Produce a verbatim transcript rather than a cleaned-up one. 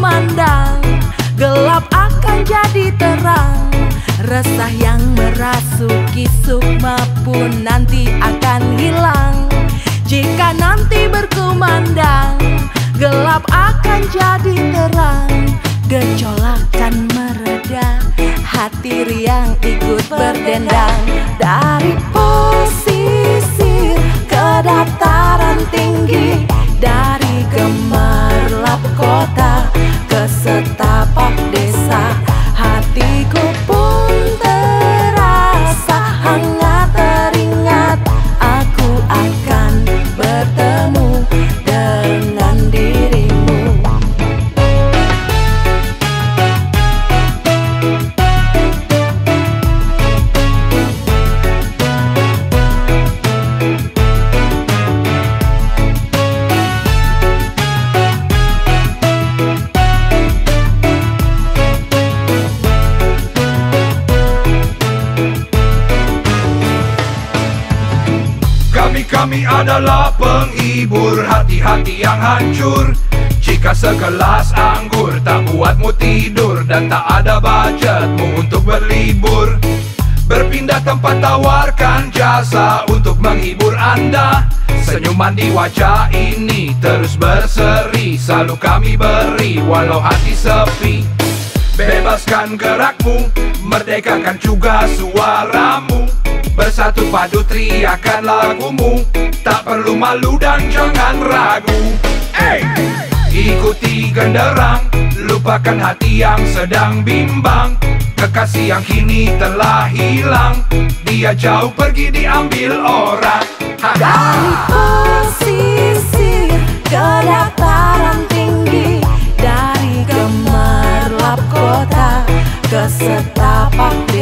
berkumandang, gelap akan jadi terang. Resah yang merasuki sukma pun nanti akan hilang. Jika nanti berkumandang, gelap akan jadi terang. Gejolak akan mereda, hati riang ikut berdendang. Dari pesisir ke dataran tinggi, dari gemerlap kota ke setapak desa, hatiku pun terasa hangat teringat. Aku akan bertemu dengan dirimu. Kami adalah penghibur hati-hati yang hancur. Jika segelas anggur tak buatmu tidur dan tak ada budgetmu untuk berlibur, berpindah tempat tawarkan jasa untuk menghibur Anda. Senyuman di wajah ini terus berseri, selalu kami beri walau hati sepi. Bebaskan gerakmu, merdekakan juga suaramu. Bersatu padu teriakan lagumu, tak perlu malu dan jangan ragu. Hey! Ikuti genderang, lupakan hati yang sedang bimbang. Kekasih yang kini telah hilang, dia jauh pergi diambil orang. Dari pesisir ke dataran tinggi, dari gemerlap kota ke setapak